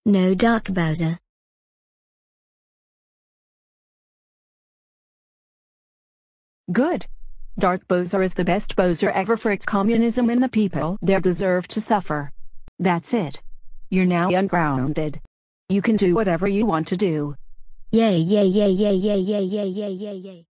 No Dark Bowser. Good. Dark Bowser is the best Bowser ever for its communism and the people there deserve to suffer. That's it. You're now ungrounded. You can do whatever you want to do. Yay yay yay yay yay yay yay yay yay yay.